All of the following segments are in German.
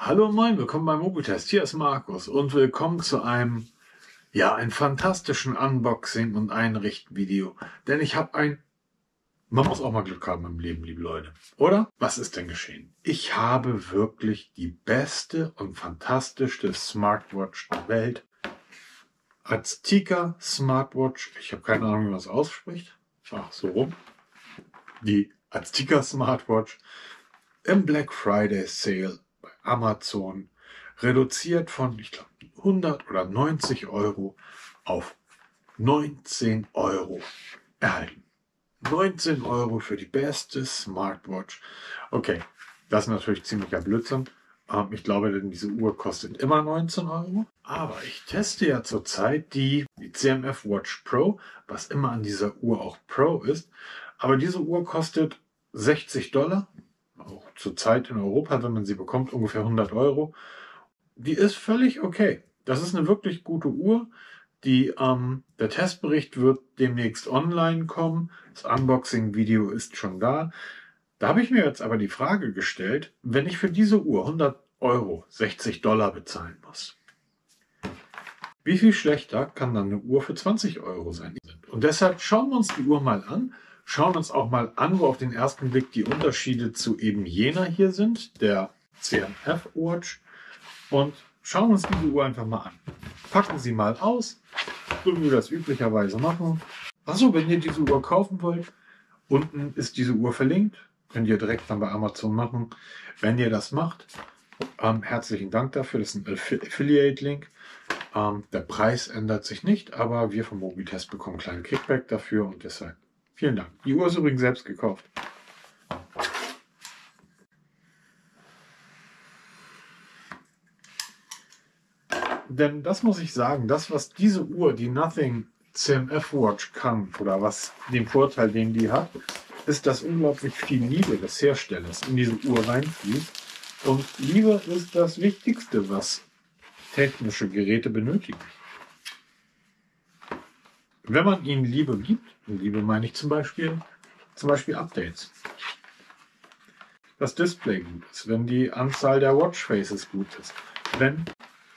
Hallo und moin, willkommen beim Mobiltest. Hier ist Markus und willkommen zu einem fantastischen Unboxing und Einrichten-Video. Denn ich habe man muss auch mal Glück haben im Leben, liebe Leute. Oder? Was ist denn geschehen? Ich habe wirklich die beste und fantastischste Smartwatch der Welt. Azteca Smartwatch. Ich habe keine Ahnung, wie man es ausspricht. Ach, so rum. Die Azteca Smartwatch im Black Friday Sale bei Amazon reduziert von, ich glaube, 100 oder 90 Euro auf 19 Euro erhalten. 19 Euro für die beste Smartwatch. Okay, das ist natürlich ziemlicher Blödsinn. Ich glaube, denn diese Uhr kostet immer 19 Euro. Aber ich teste ja zurzeit die CMF Watch Pro, was immer an dieser Uhr auch Pro ist. Aber diese Uhr kostet $60. Auch zurzeit in Europa, wenn man sie bekommt, ungefähr 100 Euro. Die ist völlig okay. Das ist eine wirklich gute Uhr. Der Testbericht wird demnächst online kommen. Das Unboxing-Video ist schon da. Da habe ich mir jetzt aber die Frage gestellt, wenn ich für diese Uhr 100 Euro, $60 bezahlen muss, wie viel schlechter kann dann eine Uhr für 20 Euro sein? Und deshalb schauen wir uns die Uhr mal an. Schauen uns auch mal an, wo auf den ersten Blick die Unterschiede zu eben jener hier sind, der CMF Watch. Und schauen uns diese Uhr einfach mal an. Packen sie mal aus, so wie wir das üblicherweise machen. Achso, wenn ihr diese Uhr kaufen wollt, unten ist diese Uhr verlinkt. Könnt ihr direkt dann bei Amazon machen. Wenn ihr das macht, herzlichen Dank dafür. Das ist ein Affiliate-Link. Der Preis ändert sich nicht, aber wir vom Mobiltest bekommen einen kleinen Kickback dafür und deshalb vielen Dank. Die Uhr ist übrigens selbst gekauft. Denn das muss ich sagen, das, was diese Uhr, die Nothing CMF Watch kann, oder was den Vorteil, den die hat, ist, dass unglaublich viel Liebe des Herstellers in diese Uhr reinfließt. Und Liebe ist das Wichtigste, was technische Geräte benötigen. Wenn man ihnen Liebe gibt, und Liebe meine ich zum Beispiel Updates. Das Display gut ist, wenn die Anzahl der Watchfaces gut ist, wenn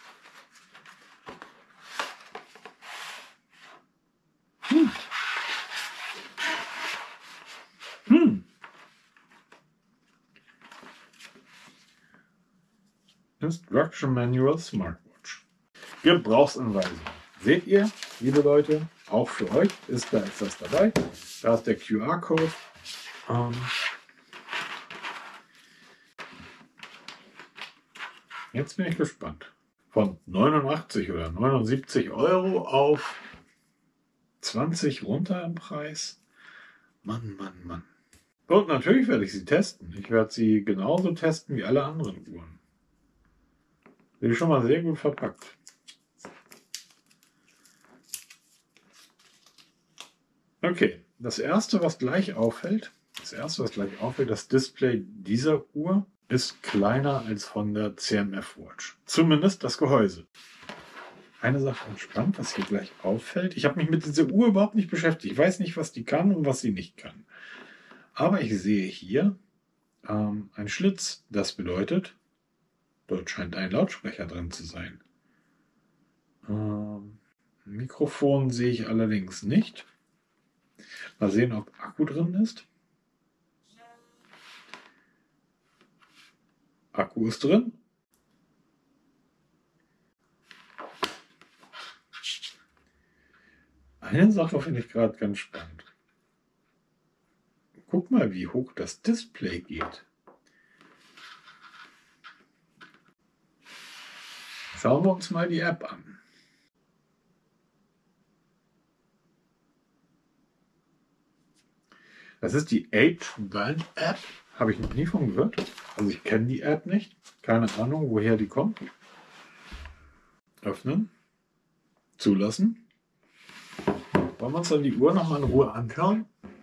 Instruction Manual Smartwatch. Gebrauchsanweisung. Seht ihr, liebe Leute, auch für euch ist das dabei. Da ist der QR-Code. Jetzt bin ich gespannt. Von 89 oder 79 Euro auf 20 runter im Preis. Mann, Mann, Mann. Und natürlich werde ich sie testen. Ich werde sie genauso testen wie alle anderen Uhren. Sie ist schon mal sehr gut verpackt. Okay, das erste, was gleich auffällt, das Display dieser Uhr ist kleiner als von der CMF Watch. Zumindest das Gehäuse. Eine Sache entspannt, was hier gleich auffällt. Ich habe mich mit dieser Uhr überhaupt nicht beschäftigt. Ich weiß nicht, was die kann und was sie nicht kann. Aber ich sehe hier einen Schlitz. Das bedeutet, dort scheint ein Lautsprecher drin zu sein. Mikrofon sehe ich allerdings nicht. Mal sehen, ob Akku drin ist. Akku ist drin. Eine Sache finde ich gerade ganz spannend. Guck mal, wie hoch das Display geht. Schauen wir uns mal die App an. Das ist die H-Band App. Habe ich noch nie von gehört. Also ich kenne die App nicht. Keine Ahnung, woher die kommt. Öffnen. Zulassen. Wollen wir uns dann die Uhr nochmal in Ruhe anschauen?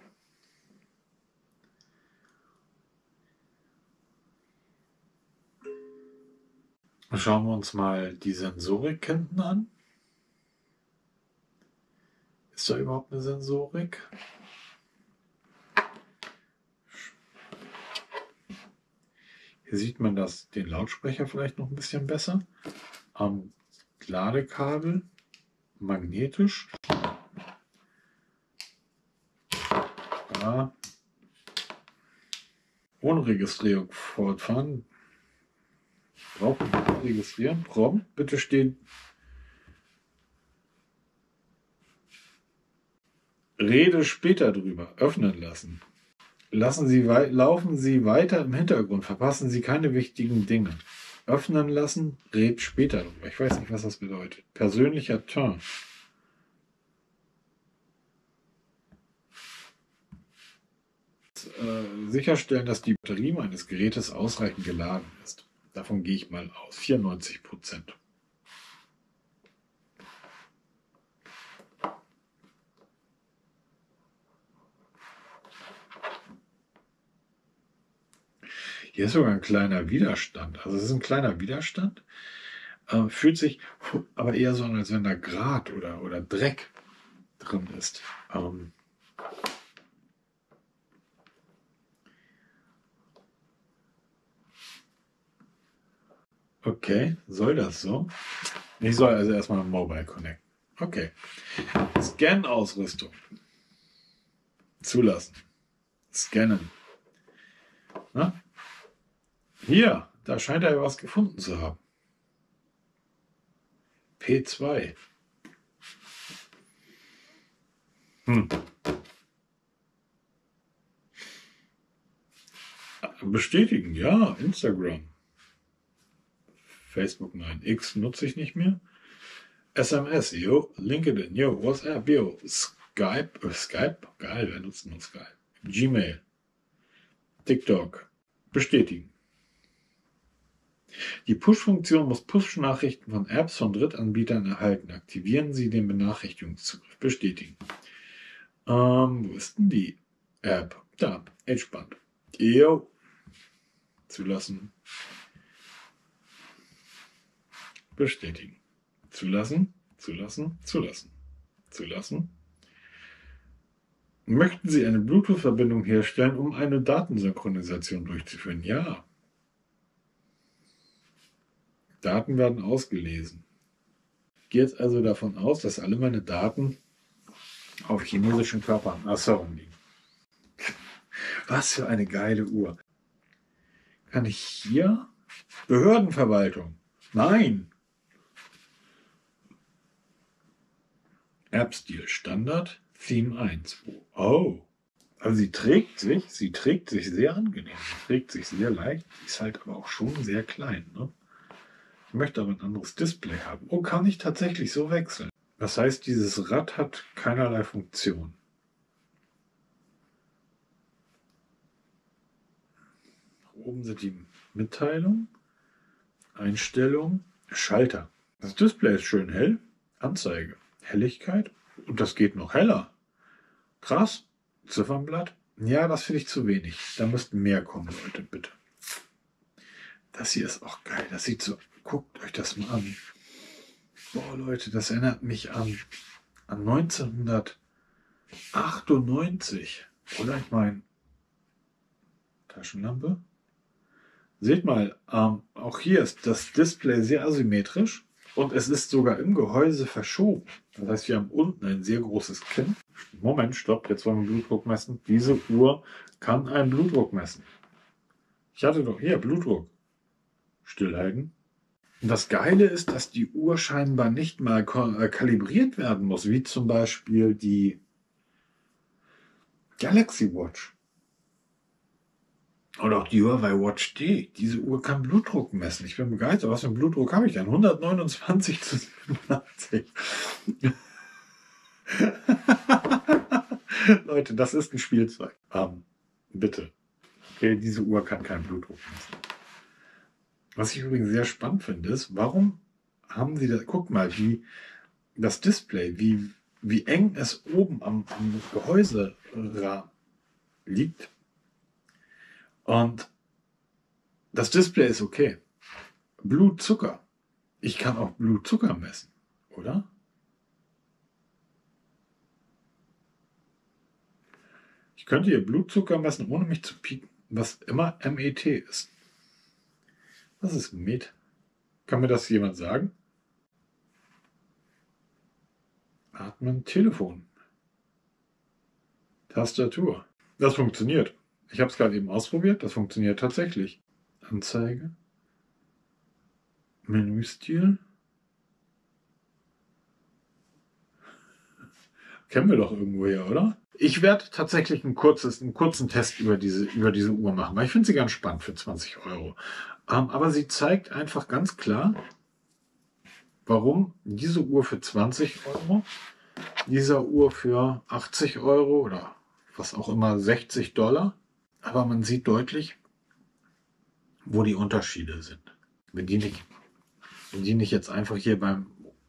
Schauen wir uns mal die Sensorik hinten an. Ist da überhaupt eine Sensorik? Hier sieht man den Lautsprecher vielleicht noch ein bisschen besser. Ladekabel, magnetisch. Ohne Registrierung fortfahren. Brauchen wir registrieren. Prompt, bitte stehen. Rede später drüber. Öffnen lassen. Laufen Sie weiter im Hintergrund. Verpassen Sie keine wichtigen Dinge. Öffnen lassen. Red später drüber. Ich weiß nicht, was das bedeutet. Persönlicher Turn. Sicherstellen, dass die Batterie meines Gerätes ausreichend geladen ist. Davon gehe ich mal aus. 94%. Hier ist sogar ein kleiner Widerstand. Also es ist ein kleiner Widerstand. Fühlt sich aber eher so an, als wenn da Grat oder Dreck drin ist. Okay, soll das so? Ich soll also erstmal ein Mobile Connect. Okay. Scan-Ausrüstung. Zulassen. Scannen. Na? Hier, da scheint er was gefunden zu haben. P2. Bestätigen, ja, Instagram. Facebook, nein. X nutze ich nicht mehr. SMS, yo. LinkedIn, yo. WhatsApp, yo. Skype, geil, wer nutzt noch Skype? Gmail. TikTok. Bestätigen. Die Push-Funktion muss Push-Nachrichten von Apps von Drittanbietern erhalten. Aktivieren Sie den Benachrichtigungszugriff. Bestätigen. Wo ist denn die App? Da, Edgeband. Jo. Zulassen. Bestätigen. Zulassen, zulassen, zulassen, zulassen. Möchten Sie eine Bluetooth-Verbindung herstellen, um eine Datensynchronisation durchzuführen? Ja. Daten werden ausgelesen. Ich gehe jetzt also davon aus, dass alle meine Daten auf chinesischen Körpern liegen. Was für eine geile Uhr. Kann ich hier? Behördenverwaltung. Nein. App-Stil Standard, Theme 1. Oh. Also sie trägt sich sehr angenehm. Sie trägt sich sehr leicht. Die ist halt aber auch schon sehr klein. Ne? Ich möchte aber ein anderes Display haben. Oh, kann ich tatsächlich so wechseln? Das heißt, dieses Rad hat keinerlei Funktion. Oben sind die Mitteilungen, Einstellungen, Schalter. Das Display ist schön hell. Anzeige, Helligkeit. Und das geht noch heller. Krass. Ziffernblatt. Ja, das finde ich zu wenig. Da müssten mehr kommen, Leute, bitte. Das hier ist auch geil. Das sieht so. Guckt euch das mal an. Boah, Leute, das erinnert mich an 1998. Oder ich meine, Taschenlampe. Seht mal, auch hier ist das Display sehr asymmetrisch und es ist sogar im Gehäuse verschoben. Das heißt, wir haben unten ein sehr großes Kinn. Moment, stopp, jetzt wollen wir Blutdruck messen. Diese Uhr kann einen Blutdruck messen. Ich hatte doch hier Blutdruck. Stillhalten. Und das Geile ist, dass die Uhr scheinbar nicht mal kalibriert werden muss, wie zum Beispiel die Galaxy Watch. Oder auch die Huawei Watch D. Diese Uhr kann Blutdruck messen. Ich bin begeistert. Was für einen Blutdruck habe ich denn? 129/87. Leute, das ist ein Spielzeug. Bitte. Okay, diese Uhr kann keinen Blutdruck messen. Was ich übrigens sehr spannend finde, ist, warum haben sie das? Guck mal, wie das Display, wie eng es oben am Gehäuse liegt. Und das Display ist okay. Blutzucker. Ich kann auch Blutzucker messen, oder? Ich könnte hier Blutzucker messen, ohne mich zu pieken, was immer MET ist. Was ist Med? Kann mir das jemand sagen? Atmen, Telefon, Tastatur. Das funktioniert. Ich habe es gerade eben ausprobiert. Das funktioniert tatsächlich. Anzeige. Menüstil. Kennen wir doch irgendwo hier, oder? Ich werde tatsächlich einen kurzen Test über diese Uhr machen, weil ich finde sie ganz spannend für 20 Euro. Aber sie zeigt einfach ganz klar, warum diese Uhr für 20 Euro, dieser Uhr für 80 Euro oder was auch immer, $60. Aber man sieht deutlich, wo die Unterschiede sind. Wenn die nicht jetzt einfach hier beim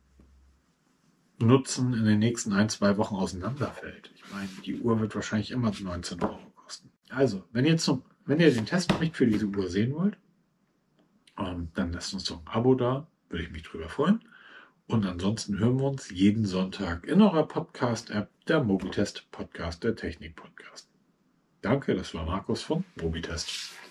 Nutzen in den nächsten 1-2 Wochen auseinanderfällt. Ich meine, die Uhr wird wahrscheinlich immer 19 Euro kosten. Also, wenn ihr den Testbericht für diese Uhr sehen wollt, dann lasst uns doch ein Abo da, würde ich mich drüber freuen. Und ansonsten hören wir uns jeden Sonntag in eurer Podcast-App, der Mobitest Podcast, der Technik-Podcast. Danke, das war Markus von Mobitest.